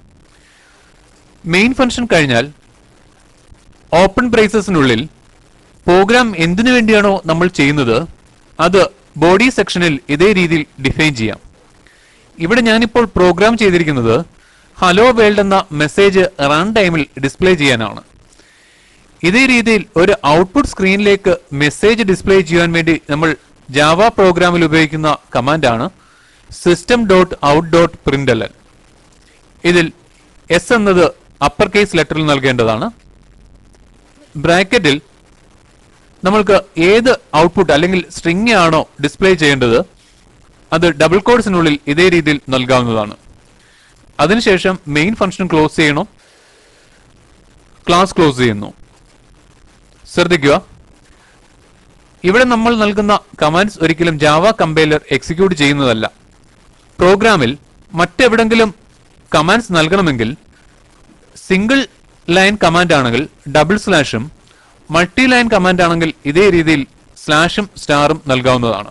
മെയിൻ ഫംഗ്ഷൻ കഴിഞ്ഞാൽ ഓപ്പൺ ബ്രേസസിനുള്ളിൽ പ്രോഗ്രാം എന്തിനു വേണ്ടിയാണോ നമ്മൾ ചെയ്യുന്നത് അത് ബോഡി സെക്ഷനിൽ ഇതേ രീതിയിൽ ഡിഫൈൻ ചെയ്യാം. ഇവിടെ ഞാനിപ്പോൾ പ്രോഗ്രാം ചെയ്തിരിക്കുന്നത് ഹലോ വേൾഡ് എന്ന മെസ്സേജ് റൺ ടൈമിൽ ഡിസ്പ്ലേ ചെയ്യാനാണ്. ഇതേ രീതിയിൽ ഒരു ഔട്ട്പുട്ട് സ്ക്രീനിലേക്ക് മെസ്സേജ് ഡിസ്പ്ലേ ചെയ്യാൻ വേണ്ടി നമ്മൾ ജാവ പ്രോഗ്രാമിൽ ഉപയോഗിക്കുന്ന കമാൻഡാണ് system.out.println. ഇതിൽ S എന്നത് അപ്പർ കേസ് ലെറ്ററിൽ നൽകേണ്ടതാണ്. ബ്രാക്കറ്റിൽ നമ്മൾക്ക് ഏത് ഔട്ട്പുട്ട് അല്ലെങ്കിൽ സ്ട്രിംഗ് ആണോ ഡിസ്പ്ലേ ചെയ്യേണ്ടത് അത് ഡബിൾ കോഡ്സിനുള്ളിൽ ഇതേ രീതിയിൽ നൽകാവുന്നതാണ്. അതിനുശേഷം മെയിൻ ഫംഗ്ഷൻ ക്ലോസ് ചെയ്യണം, ക്ലാസ് ക്ലോസ് ചെയ്യുന്നു. ശ്രദ്ധിക്കുക, ഇവിടെ നമ്മൾ നൽകുന്ന കമാൻഡ്സ് ഒരിക്കലും ജാവ കമ്പൈലർ എക്സിക്യൂട്ട് ചെയ്യുന്നതല്ല. പ്രോഗ്രാമിൽ മറ്റെവിടെങ്കിലും കമാൻഡ്സ് നൽകണമെങ്കിൽ സിംഗിൾ ലൈൻ കമാൻഡ് ആണെങ്കിൽ ഡബിൾ സ്ലാഷും, മൾട്ടി ലൈൻ കമാൻഡ് ആണെങ്കിൽ ഇതേ രീതിയിൽ സ്ലാഷും സ്റ്റാറും നൽകാവുന്നതാണ്.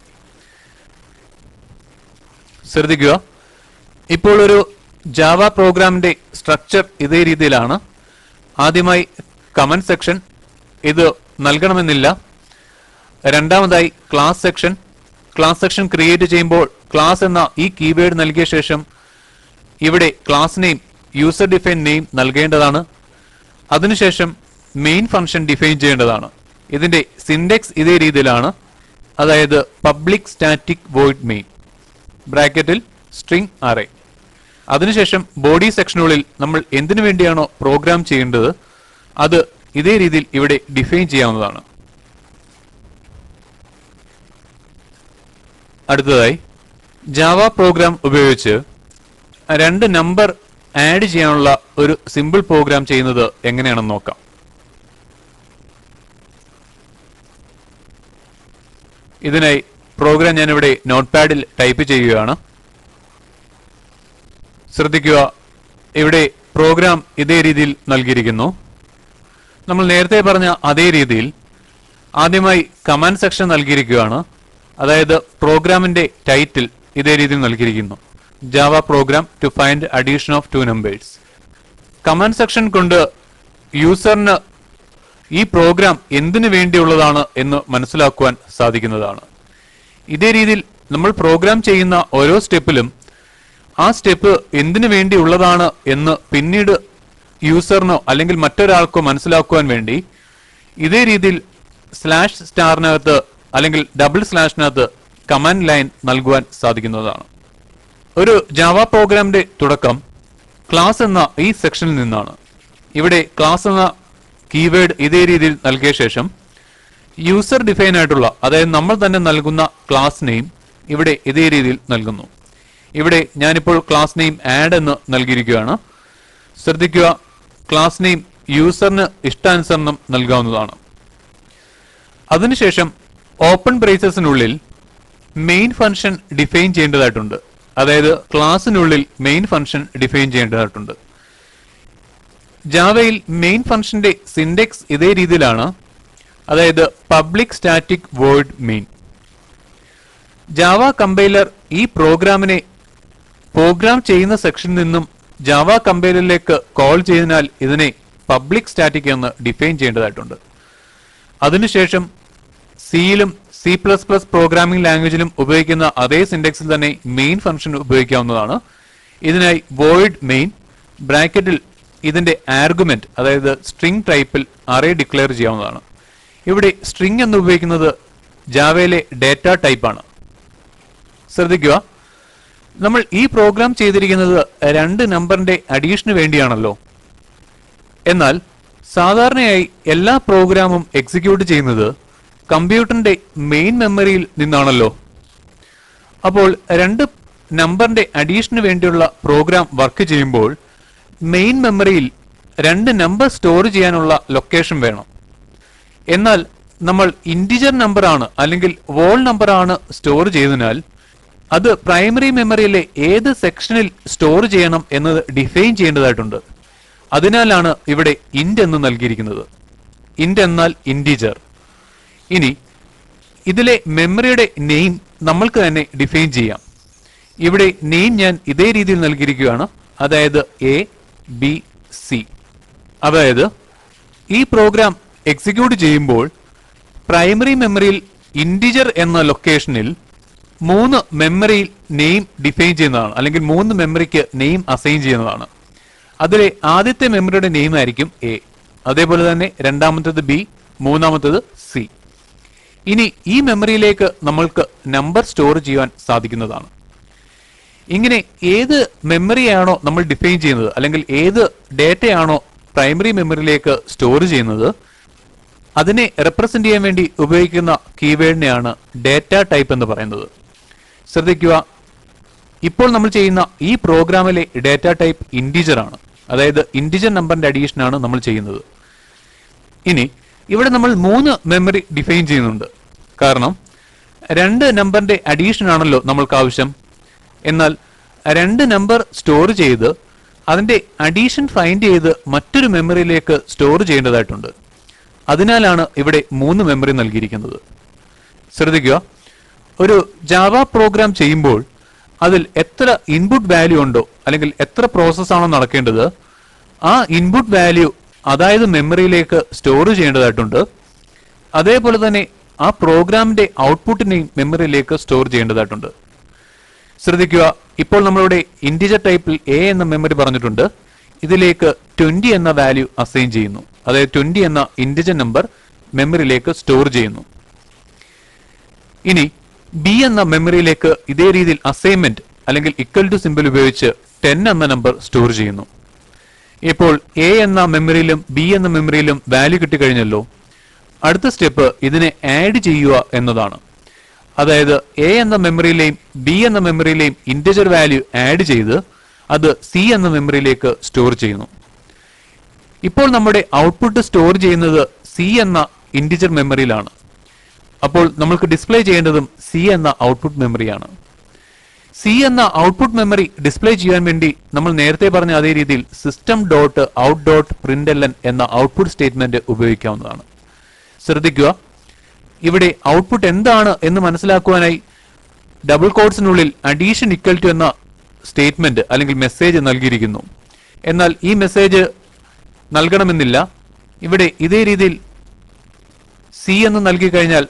ശ്രദ്ധിക്കുക, ഇപ്പോൾ ഒരു ജാവ പ്രോഗ്രാമിന്റെ സ്ട്രക്ചർ ഇതേ രീതിയിലാണ്. ആദ്യമായി കമന്റ് സെക്ഷൻ, ഇത് നൽകണമെന്നില്ല. രണ്ടാമതായി class section. Class section create ചെയ്യുമ്പോൾ ക്ലാസ് എന്ന ഈ കീവേഡ് നൽകിയ ശേഷം ഇവിടെ class name, user define name നൽകേണ്ടതാണ്. അതിനുശേഷം മെയിൻ ഫംഗ്ഷൻ ഡിഫൈൻ ചെയ്യേണ്ടതാണ്. ഇതിന്റെ സിൻടാക്സ് ഇതേ രീതിയിലാണ്, അതായത് പബ്ലിക് സ്റ്റാറ്റിക് വോയിഡ് മെയിൻ ബ്രാക്കറ്റിൽ സ്ട്രിംഗ് അറേ. അതിനുശേഷം ബോഡി സെക്ഷനുള്ളിൽ നമ്മൾ എന്തിനു വേണ്ടിയാണോ പ്രോഗ്രാം ചെയ്യേണ്ടത് അത് ഇതേ രീതിയിൽ ഇവിടെ ഡിഫൈൻ ചെയ്യാവുന്നതാണ്. അടുത്തതായി ജാവ പ്രോഗ്രാം ഉപയോഗിച്ച് രണ്ട് നമ്പർ ആഡ് ചെയ്യാനുള്ള ഒരു സിമ്പിൾ പ്രോഗ്രാം ചെയ്യുന്നത് എങ്ങനെയാണെന്ന് നോക്കാം. ഇതിനായി പ്രോഗ്രാം ഞാനിവിടെ നോട്ട് പാഡിൽ ടൈപ്പ് ചെയ്യുകയാണ്. ശ്രദ്ധിക്കുക, ഇവിടെ പ്രോഗ്രാം ഇതേ രീതിയിൽ നൽകിയിരിക്കുന്നു. നമ്മൾ നേരത്തെ പറഞ്ഞ അതേ രീതിയിൽ ആദ്യമായി കമാൻഡ് സെക്ഷൻ നൽകിയിരിക്കുകയാണ്. അതായത് പ്രോഗ്രാമിന്റെ ടൈറ്റിൽ ഇതേ രീതിയിൽ നൽകിയിരിക്കുന്നു: Java program to find addition of 2 numbers. Command section കൊണ്ട് യൂസറിന് ഈ പ്രോഗ്രാം എന്തിനു വേണ്ടിയുള്ളതാണ് എന്ന് മനസ്സിലാക്കുവാൻ സാധിക്കുന്നതാണ്. ഇതേ രീതിയിൽ നമ്മൾ പ്രോഗ്രാം ചെയ്യുന്ന ഓരോ സ്റ്റെപ്പിലും ആ സ്റ്റെപ്പ് എന്തിനു വേണ്ടിയുള്ളതാണ് എന്ന് പിന്നീട് യൂസറിനോ അല്ലെങ്കിൽ മറ്റൊരാൾക്കോ മനസ്സിലാക്കുവാൻ വേണ്ടി ഇതേ രീതിയിൽ സ്ലാഷ് സ്റ്റാറിനകത്ത് അല്ലെങ്കിൽ ഡബിൾ സ്ലാഷിനകത്ത് കമാൻഡ് ലൈൻ നൽകുവാൻ സാധിക്കുന്നതാണ്. ഒരു ജാവ പ്രോഗ്രാമിന്റെ തുടക്കം ക്ലാസ് എന്ന ഈ സെക്ഷനിൽ നിന്നാണ്. ഇവിടെ ക്ലാസ് എന്ന കീവേഡ് ഇതേ രീതിയിൽ നൽകിയ ശേഷം യൂസർ ഡിഫൈൻ ആയിട്ടുള്ള, അതായത് നമ്മൾ തന്നെ നൽകുന്ന ക്ലാസ് നെയിം ഇവിടെ ഇതേ രീതിയിൽ നൽകുന്നു. ഇവിടെ ഞാനിപ്പോൾ ക്ലാസ് നെയിം ആഡ് എന്ന് നൽകിയിരിക്കുകയാണ്. ശ്രദ്ധിക്കുക, ക്ലാസ് നെയിം യൂസറിന് ഇഷ്ടാനുസരണം നൽകാവുന്നതാണ്. അതിനുശേഷം ഓപ്പൺ ബ്രേസസിനുള്ളിൽ മെയിൻ ഫംഗ്ഷൻ ഡിഫൈൻ ചെയ്യേണ്ടതായിട്ടുണ്ട്. അതായത് ക്ലാസ്സിനുള്ളിൽ മെയിൻ ഫംഗ്ഷൻ ഡിഫൈൻ ചെയ്യേണ്ടതായിട്ടുണ്ട്. ജാവയിൽ മെയിൻ ഫംഗ്ഷന്റെ സിൻഡെക്സ് ഇതേ രീതിയിലാണ്. അതായത് public static void main. Java compiler ഈ പ്രോഗ്രാമിനെ പ്രോഗ്രാം ചെയ്യുന്ന സെക്ഷനിൽ നിന്നും ജാവ കമ്പൈലറിലേക്ക് കോൾ ചെയ്തതിനാൽ ഇതിനെ പബ്ലിക് സ്റ്റാറ്റിക് എന്ന് ഡിഫൈൻ ചെയ്യേണ്ടതായിട്ടുണ്ട്. അതിനുശേഷം സിയിലും C++ പ്രോഗ്രാമിംഗ് ലാംഗ്വേജിലും ഉപയോഗിക്കുന്ന അതേ സിൻഡെക്സിൽ തന്നെ മെയിൻ ഫംഗ്ഷൻ ഉപയോഗിക്കാവുന്നതാണ്. ഇതിനായി വോയിഡ് മെയിൻ ബ്രാക്കറ്റിൽ ഇതിന്റെ ആർഗ്യുമെന്റ്, അതായത് സ്ട്രിംഗ് ടൈപ്പിൽ അറേ ഡിക്ലെയർ ചെയ്യാവുന്നതാണ്. ഇവിടെ സ്ട്രിംഗ് എന്ന് ഉപയോഗിക്കുന്നത് ജാവയിലെ ഡേറ്റ ടൈപ്പാണ്. ശ്രദ്ധിക്കുക, നമ്മൾ ഈ പ്രോഗ്രാം ചെയ്തിരിക്കുന്നത് 2 നമ്പറിന്റെ അഡീഷന് വേണ്ടിയാണല്ലോ. എന്നാൽ സാധാരണയായി എല്ലാ പ്രോഗ്രാമും എക്സിക്യൂട്ട് ചെയ്യുന്നത് കമ്പ്യൂട്ടറിന്റെ മെയിൻ മെമ്മറിയിൽ നിന്നാണല്ലോ. അപ്പോൾ 2 നമ്പറിന്റെ അഡീഷന് വേണ്ടിയുള്ള പ്രോഗ്രാം വർക്ക് ചെയ്യുമ്പോൾ മെയിൻ മെമ്മറിയിൽ 2 നമ്പർ സ്റ്റോർ ചെയ്യാനുള്ള ലൊക്കേഷൻ വേണം. എന്നാൽ നമ്മൾ ഇന്റിജർ നമ്പർ ആണ് അല്ലെങ്കിൽ വോൾ നമ്പർ ആണ് സ്റ്റോർ ചെയ്തതിനാൽ അത് പ്രൈമറി മെമ്മറിയിലെ ഏത് സെക്ഷനിൽ സ്റ്റോർ ചെയ്യണം എന്നത് ഡിഫൈൻ ചെയ്യേണ്ടതായിട്ടുണ്ട്. അതിനാലാണ് ഇവിടെ ഇന്റ് എന്ന് നൽകിയിരിക്കുന്നത്. ഇന്റ് എന്നാൽ ഇന്റിജർ. ഇനി ഇതിലെ മെമ്മറിയുടെ നെയിം നമ്മൾക്ക് തന്നെ ഡിഫൈൻ ചെയ്യാം. ഇവിടെ നെയിം ഞാൻ ഇതേ രീതിയിൽ നൽകിയിരിക്കുകയാണ്. അതായത് ABC. അതായത് ഈ പ്രോഗ്രാം എക്സിക്യൂട്ട് ചെയ്യുമ്പോൾ പ്രൈമറി മെമ്മറിയിൽ ഇന്റിജർ എന്ന ലൊക്കേഷനിൽ 3 മെമ്മറിയിൽ നെയിം ഡിഫൈൻ ചെയ്യുന്നതാണ്, അല്ലെങ്കിൽ 3 മെമ്മറിക്ക് നെയിം അസൈൻ ചെയ്യുന്നതാണ്. അതിലെ ആദ്യത്തെ മെമ്മറിയുടെ നെയിം ആയിരിക്കും A, അതേപോലെ തന്നെ രണ്ടാമത്തേത് B, മൂന്നാമത്തേത് C. ഇനി ഈ മെമ്മറിയിലേക്ക് നമ്മൾക്ക് നമ്പർ സ്റ്റോർ ചെയ്യാൻ സാധിക്കുന്നതാണ്. ഇങ്ങനെ ഏത് മെമ്മറിയാണോ നമ്മൾ ഡിഫൈൻ ചെയ്യുന്നത്, അല്ലെങ്കിൽ ഏത് ഡേറ്റയാണോ പ്രൈമറി മെമ്മറിയിലേക്ക് സ്റ്റോർ ചെയ്യുന്നത്, അതിനെ റെപ്രസെന്റ് ചെയ്യാൻ വേണ്ടി ഉപയോഗിക്കുന്ന കീവേഡിനെയാണ് ഡേറ്റ ടൈപ്പ് എന്ന് പറയുന്നത്. ശ്രദ്ധിക്കുക, ഇപ്പോൾ നമ്മൾ ചെയ്യുന്ന ഈ പ്രോഗ്രാമിലെ ഡേറ്റ ടൈപ്പ് ഇന്റിജർ ആണ്. അതായത് ഇന്റിജർ നമ്പറിന്റെ അഡീഷൻ ആണ് നമ്മൾ ചെയ്യുന്നത്. ഇനി ഇവിടെ നമ്മൾ 3 മെമ്മറി ഡിഫൈൻ ചെയ്യുന്നുണ്ട്. കാരണം 2 നമ്പറിന്റെ അഡീഷൻ ആണല്ലോ നമ്മൾക്ക് ആവശ്യം. എന്നാൽ 2 നമ്പർ സ്റ്റോർ ചെയ്ത് അതിന്റെ അഡീഷൻ ഫൈൻഡ് ചെയ്ത് മറ്റൊരു മെമ്മറിയിലേക്ക് സ്റ്റോർ ചെയ്യേണ്ടതായിട്ടുണ്ട്. അതിനാലാണ് ഇവിടെ 3 മെമ്മറി നൽകിയിരിക്കുന്നത്. ശ്രദ്ധിക്കുക, ഒരു ജാവ പ്രോഗ്രാം ചെയ്യുമ്പോൾ അതിൽ എത്ര ഇൻപുട്ട് വാല്യൂ ഉണ്ടോ, അല്ലെങ്കിൽ എത്ര പ്രോസസ് ആണോ നടക്കേണ്ടത്, ആ ഇൻപുട്ട് വാല്യൂ അതായത് മെമ്മറിയിലേക്ക് സ്റ്റോർ ചെയ്യേണ്ടതായിട്ടുണ്ട്. അതേപോലെ തന്നെ ആ പ്രോഗ്രാമിന്റെ ഔട്ട്പുട്ടിനെയും മെമ്മറിയിലേക്ക് സ്റ്റോർ ചെയ്യേണ്ടതായിട്ടുണ്ട്. ശ്രദ്ധിക്കുക, ഇപ്പോൾ നമ്മളിവിടെ ഇന്റിജർ ടൈപ്പിൽ A എന്ന മെമ്മറി പറഞ്ഞിട്ടുണ്ട്. ഇതിലേക്ക് 20 എന്ന വാല്യൂ അസൈൻ ചെയ്യുന്നു. അതായത് 20 എന്ന ഇന്റിജർ നമ്പർ മെമ്മറിയിലേക്ക് സ്റ്റോർ ചെയ്യുന്നു. ഇനി B എന്ന മെമ്മറിയിലേക്ക് ഇതേ രീതിയിൽ അസൈൻമെന്റ് അല്ലെങ്കിൽ ഇക്വൽ ടു സിമ്പിൾ ഉപയോഗിച്ച് 10 എന്ന നമ്പർ സ്റ്റോർ ചെയ്യുന്നു. ഇപ്പോൾ A എന്ന മെമ്മറിയിലും B എന്ന മെമ്മറിയിലും വാല്യൂ കിട്ടിക്കഴിഞ്ഞല്ലോ. അടുത്ത സ്റ്റെപ്പ് ഇതിനെ ആഡ് ചെയ്യുക എന്നതാണ്. അതായത് A എന്ന മെമ്മറിയിലെയും B എന്ന മെമ്മറിയിലെയും ഇന്റിജർ വാല്യൂ ആഡ് ചെയ്ത് അത് C എന്ന മെമ്മറിയിലേക്ക് സ്റ്റോർ ചെയ്യുന്നു. ഇപ്പോൾ നമ്മുടെ ഔട്ട്പുട്ട് സ്റ്റോർ ചെയ്യുന്നത് C എന്ന ഇന്റിജർ മെമ്മറിയിലാണ്. അപ്പോൾ നമ്മൾക്ക് ഡിസ്പ്ലേ ചെയ്യേണ്ടതും C എന്ന ഔട്ട്പുട്ട് മെമ്മറിയാണ്. C എന്ന ഔട്ട്പുട്ട് മെമ്മറി ഡിസ്പ്ലേ ചെയ്യാൻ വേണ്ടി നമ്മൾ നേരത്തെ പറഞ്ഞ അതേ രീതിയിൽ system.out.println എന്ന ഔട്ട്പുട്ട് സ്റ്റേറ്റ്മെന്റ് ഉപയോഗിക്കാവുന്നതാണ്. ശ്രദ്ധിക്കുക, ഇവിടെ ഔട്ട്പുട്ട് എന്താണ് എന്ന് മനസ്സിലാക്കുവാനായി ഡബിൾ കോട്ട്സിനുള്ളിൽ അഡീഷൻ ഇക്വൽ ടു എന്ന സ്റ്റേറ്റ്മെന്റ് അല്ലെങ്കിൽ മെസ്സേജ് നൽകിയിരിക്കുന്നു. എന്നാൽ ഈ മെസ്സേജ് നൽകണമെന്നില്ല. ഇവിടെ ഇതേ രീതിയിൽ C എന്ന് നൽകി കഴിഞ്ഞാൽ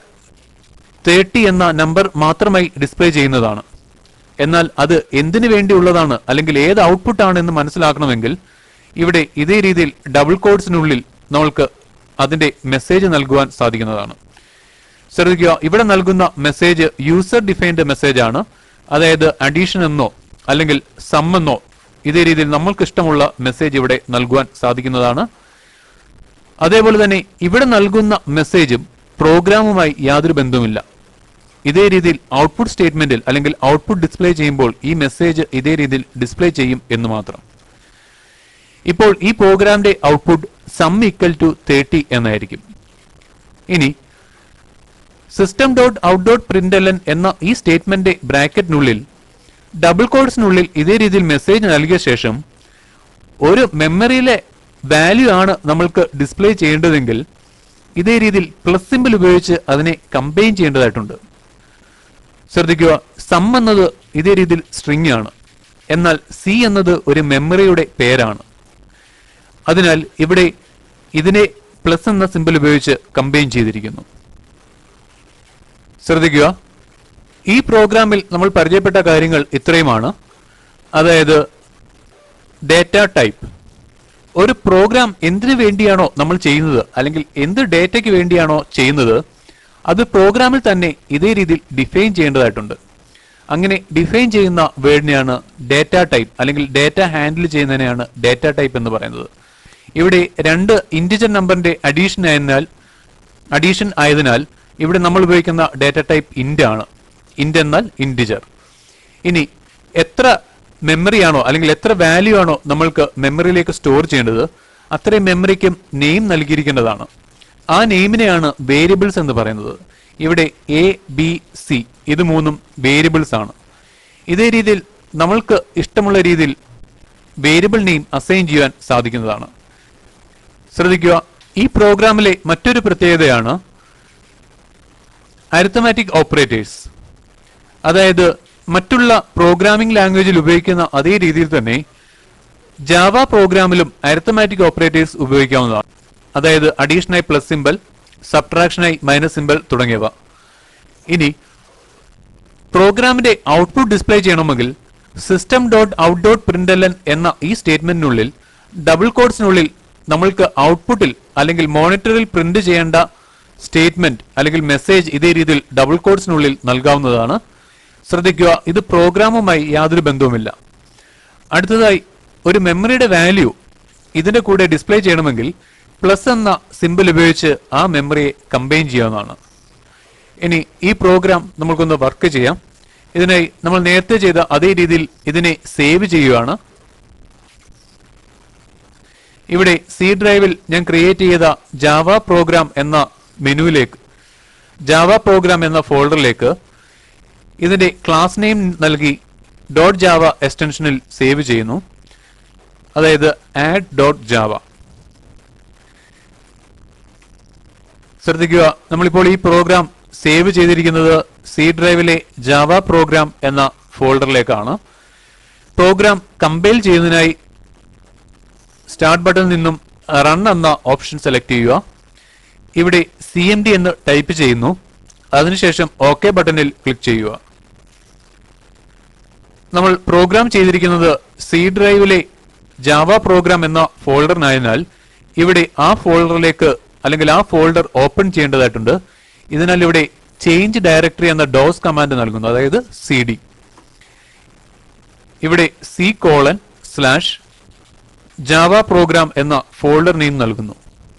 30 എന്ന നമ്പർ മാത്രമായി ഡിസ്പ്ലേ ചെയ്യുന്നതാണ്. എന്നാൽ അത് എന്തിനു വേണ്ടിയുള്ളതാണ് അല്ലെങ്കിൽ ഏത് ഔട്ട്പുട്ട് ആണ് എന്ന് മനസ്സിലാക്കണമെങ്കിൽ ഇവിടെ ഇതേ രീതിയിൽ ഡബിൾ കോട്ട്സിനുള്ളിൽ നമ്മൾക്ക് അതിന്റെ മെസ്സേജ് നൽകുവാൻ സാധിക്കുന്നതാണ്. ശ്രദ്ധിക്കുക, ഇവിടെ നൽകുന്ന മെസ്സേജ് യൂസർ ഡിഫൈൻഡ് മെസ്സേജ് ആണ്. അതായത് അഡീഷൻ എന്നോ അല്ലെങ്കിൽ സം എന്നോ ഇതേ രീതിയിൽ നമ്മൾക്ക് ഇഷ്ടമുള്ള മെസ്സേജ് ഇവിടെ നൽകുവാൻ സാധിക്കുന്നതാണ്. അതേപോലെ തന്നെ ഇവിടെ നൽകുന്ന മെസ്സേജും പ്രോഗ്രാമുമായി യാതൊരു ബന്ധവുമില്ല. ഇതേ രീതിയിൽ ഔട്ട്പുട്ട് സ്റ്റേറ്റ്മെന്റിൽ അല്ലെങ്കിൽ ഔട്ട്പുട്ട് ഡിസ്പ്ലേ ചെയ്യുമ്പോൾ ഈ മെസ്സേജ് ഇതേ രീതിയിൽ ഡിസ്പ്ലേ ചെയ്യും എന്ന് മാത്രം. ഇപ്പോൾ ഈ പ്രോഗ്രാമിന്റെ ഔട്ട്പുട്ട് സം ഈക്വൽ ടു 30 എന്നായിരിക്കും. ഇനി system dot out dot println എന്ന ഈ സ്റ്റേറ്റ്മെന്റ് ബ്രാക്കറ്റിനുള്ളിൽ ഡബിൾ കോഡ്സിനുള്ളിൽ ഇതേ രീതിയിൽ മെസ്സേജ് നൽകിയ ശേഷം ഒരു മെമ്മറിയിലെ വാല്യൂ ആണ് നമ്മൾക്ക് ഡിസ്പ്ലേ ചെയ്യേണ്ടതെങ്കിൽ ഇതേ രീതിയിൽ പ്ലസ് സിമ്പിൾ ഉപയോഗിച്ച് അതിനെ കമ്പൈൻ ചെയ്യേണ്ടതായിട്ടുണ്ട്. ശ്രദ്ധിക്കുക, സം എന്നത് ഇതേ രീതിയിൽ സ്ട്രിംഗ് ആണ്, എന്നാൽ സി എന്നത് ഒരു മെമ്മറിയുടെ പേരാണ്. അതിനാൽ ഇവിടെ ഇതിനെ പ്ലസ് എന്ന സിമ്പിൾ ഉപയോഗിച്ച് കമ്പൈൻ ചെയ്തിരിക്കുന്നു. ശ്രദ്ധിക്കുക, ഈ പ്രോഗ്രാമിൽ നമ്മൾ പരിചയപ്പെട്ട കാര്യങ്ങൾ ഇത്രയുമാണ്. അതായത് ഡേറ്റ ടൈപ്പ്. ഒരു പ്രോഗ്രാം എന്തിനു വേണ്ടിയാണോ നമ്മൾ ചെയ്യുന്നത് അല്ലെങ്കിൽ എന്ത് ഡേറ്റയ്ക്ക് വേണ്ടിയാണോ ചെയ്യുന്നത് അത് പ്രോഗ്രാമിൽ തന്നെ ഇതേ രീതിയിൽ ഡിഫൈൻ ചെയ്യേണ്ടതായിട്ടുണ്ട്. അങ്ങനെ ഡിഫൈൻ ചെയ്യുന്ന വേർഡിനെയാണ് ഡേറ്റ ടൈപ്പ് അല്ലെങ്കിൽ ഡേറ്റ ഹാൻഡിൽ ചെയ്യുന്നതിനെയാണ് ഡേറ്റ ടൈപ്പ് എന്ന് പറയുന്നത്. ഇവിടെ രണ്ട് ഇന്റിജർ നമ്പറിന്റെ അഡീഷൻ ആയതിനാൽ ഇവിടെ നമ്മൾ ഉപയോഗിക്കുന്ന ഡേറ്റ ടൈപ്പ് ഇന്റ് ആണ്. ഇന്റ് എന്നാൽ ഇന്റിജർ. ഇനി എത്ര മെമ്മറിയാണോ അല്ലെങ്കിൽ എത്ര വാല്യൂ ആണോ നമ്മൾക്ക് മെമ്മറിയിലേക്ക് സ്റ്റോർ ചെയ്യേണ്ടത് അത്രയും മെമ്മറിക്കും നെയിം നൽകിയിരിക്കേണ്ടതാണ്. ആ നെയിമിനെയാണ് വേരിയബിൾസ് എന്ന് പറയുന്നത്. ഇവിടെ എ ബി സി ഇത് മൂന്നും വേരിയബിൾസ് ആണ്. ഇതേ രീതിയിൽ നമ്മൾക്ക് ഇഷ്ടമുള്ള രീതിയിൽ വേരിയബിൾ നെയിം അസൈൻ ചെയ്യാൻ സാധിക്കുന്നതാണ്. ശ്രദ്ധിക്കുക, ഈ പ്രോഗ്രാമിലെ മറ്റൊരു പ്രത്യേകതയാണ് അരിത്തമാറ്റിക് ഓപ്പറേറ്റേഴ്സ്. അതായത് മറ്റുള്ള പ്രോഗ്രാമിംഗ് ലാംഗ്വേജിൽ ഉപയോഗിക്കുന്ന അതേ രീതിയിൽ തന്നെ ജാവ പ്രോഗ്രാമിലും അരിത്തമാറ്റിക് ഓപ്പറേറ്റേഴ്സ് ഉപയോഗിക്കാവുന്നതാണ്. അതായത് അഡീഷനായി പ്ലസ് സിമ്പൽ, സബ്ട്രാക്ഷനായി മൈനസ് സിമ്പൽ തുടങ്ങിയവ. ഇനി പ്രോഗ്രാമിന്റെ ഔട്ട്പുട്ട് ഡിസ്പ്ലേ ചെയ്യണമെങ്കിൽ system dot out dot println എന്ന ഈ സ്റ്റേറ്റ്മെന്റിനുള്ളിൽ ഡബിൾ കോഡ്സിനുള്ളിൽ നമ്മൾക്ക് ഔട്ട്പുട്ടിൽ അല്ലെങ്കിൽ മോണിറ്ററിൽ പ്രിന്റ് ചെയ്യേണ്ട സ്റ്റേറ്റ്മെന്റ് അല്ലെങ്കിൽ മെസ്സേജ് ഇതേ രീതിയിൽ ഡബിൾ കോഡ്സിനുള്ളിൽ നൽകാവുന്നതാണ്. ശ്രദ്ധിക്കുക, ഇത് പ്രോഗ്രാമുമായി യാതൊരു ബന്ധവുമില്ല. അടുത്തതായി ഒരു മെമ്മറിയുടെ വാല്യൂ ഇതിന്റെ കൂടെ ഡിസ്പ്ലേ ചെയ്യണമെങ്കിൽ പ്ലസ് എന്ന സിമ്പിൾ ഉപയോഗിച്ച് ആ മെമ്മറിയെ കമ്പൈൻ ചെയ്യാവുന്നതാണ്. ഇനി ഈ പ്രോഗ്രാം നമുക്കൊന്ന് വർക്ക് ചെയ്യാം. ഇതിനായി നമ്മൾ നേരത്തെ ചെയ്ത അതേ രീതിയിൽ ഇതിനെ സേവ് ചെയ്യുകയാണ്. ഇവിടെ സി ഡ്രൈവിൽ ഞാൻ ക്രിയേറ്റ് ചെയ്ത ജാവ പ്രോഗ്രാം എന്ന മെനുവിലേക്ക്, ജാവ പ്രോഗ്രാം എന്ന ഫോൾഡറിലേക്ക് ഇതിന്റെ ക്ലാസ് നെയിം നൽകി ഡോട്ട് ജാവ എക്സ്റ്റൻഷനിൽ സേവ് ചെയ്യുന്നു. അതായത് ആഡ് ഡോട്ട് ജാവ. ശ്രദ്ധിക്കുക, നമ്മളിപ്പോൾ ഈ പ്രോഗ്രാം സേവ് ചെയ്തിരിക്കുന്നത് സി ഡ്രൈവിലെ ജാവ പ്രോഗ്രാം എന്ന ഫോൾഡറിലേക്കാണ്. പ്രോഗ്രാം കമ്പൈൽ ചെയ്യുന്നതിനായി സ്റ്റാർട്ട് ബട്ടണിൽ നിന്നും റൺ എന്ന ഓപ്ഷൻ സെലക്ട് ചെയ്യുക. ഇവിടെ CMD എന്ന് ടൈപ്പ് ചെയ്യുന്നു. അതിനുശേഷം OK ബട്ടണിൽ ക്ലിക്ക് ചെയ്യുക. നമ്മൾ പ്രോഗ്രാം ചെയ്തിരിക്കുന്നത് സി ഡ്രൈവിലെ ജാവ പ്രോഗ്രാം എന്ന ഫോൾഡറിനായതിനാൽ ഇവിടെ ആ ഫോൾഡറിലേക്ക് അല്ലെങ്കിൽ ആ ഫോൾഡർ ഓപ്പൺ ചെയ്യേണ്ടതായിട്ടുണ്ട്. ഇതിനാൽ ഇവിടെ ചേഞ്ച് ഡയറക്ടറി എന്ന ഡോസ് കമാൻഡ് നൽകുന്നു, അതായത് CD. ഇവിടെ C:/ജാവ പ്രോഗ്രാം എന്ന ഫോൾഡർ നെയിം നൽകുന്നു.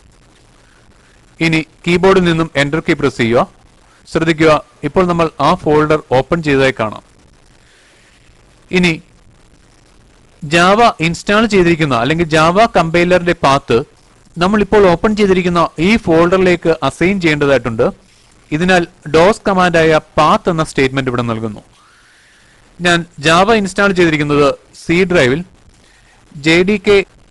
ഇനി കീബോർഡിൽ നിന്നും എന്റർ കീ പ്രസ് ചെയ്യുക. ശ്രദ്ധിക്കുക, ഇപ്പോൾ നമ്മൾ ആ ഫോൾഡർ ഓപ്പൺ ചെയ്തതായി കാണാം. ഇനി ജാവ ഇൻസ്റ്റാൾ ചെയ്തിരിക്കുന്ന അല്ലെങ്കിൽ ജാവ കമ്പൈലറിന്റെ പാത്ത് നമ്മൾ ഇപ്പോൾ ഓപ്പൺ ചെയ്തിരിക്കുന്ന ഈ ഫോൾഡറിലേക്ക് അസൈൻ ചെയ്യേണ്ടതായിട്ടുണ്ട്. ഇതിനാൽ ഡോസ് കമാൻഡായ പാത്ത് എന്ന സ്റ്റേറ്റ്മെന്റ് ഇവിടെ നൽകുന്നു. ഞാൻ ജാവ ഇൻസ്റ്റാൾ ചെയ്തിരിക്കുന്നത് സി ഡ്രൈവിൽ JDK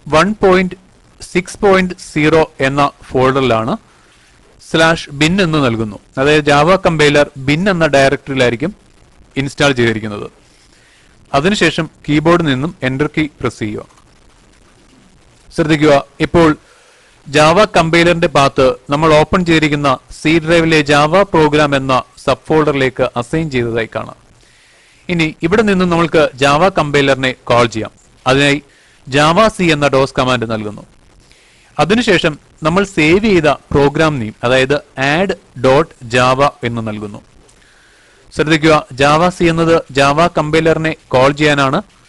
1.6.0 എന്ന ഫോൾഡറിലാണ്. /bin എന്ന് നൽകുന്നു. അതായത് ജാവ കമ്പൈലർ ബിൻ എന്ന ഡയറക്ടറിയിലായിരിക്കും ഇൻസ്റ്റാൾ ചെയ്തിരിക്കുന്നത്. അതിനുശേഷം കീബോർഡിൽ നിന്നും എന്റർ കീ പ്രസ് ചെയ്യുക. ശ്രദ്ധിക്കുക, ഇപ്പോൾ ജാവ കമ്പൈലറിന്റെ പാത്ത് നമ്മൾ ഓപ്പൺ ചെയ്തിരിക്കുന്ന സി ഡ്രൈവിലെ ജാവ പ്രോഗ്രാം എന്ന സബ് ഫോൾഡറിലേക്ക് അസൈൻ ചെയ്തതായി കാണാം. ഇനി ഇവിടെ നിന്നും നമ്മൾക്ക് ജാവ കമ്പൈലറിനെ കോൾ ചെയ്യാം. അതിനായി JavaC എന്ന ഡോസ് കമാൻഡ് നൽകുന്നു. അതിനുശേഷം നമ്മൾ സേവ് ചെയ്ത പ്രോഗ്രാം നെയിം, അതായത് ആഡ് ഡോട്ട് ജാവ എന്ന് നൽകുന്നു. ശ്രദ്ധിക്കുക, JavaC എന്നത് ജാവ കമ്പൈലറിനെ കോൾ ചെയ്യാനാണ്.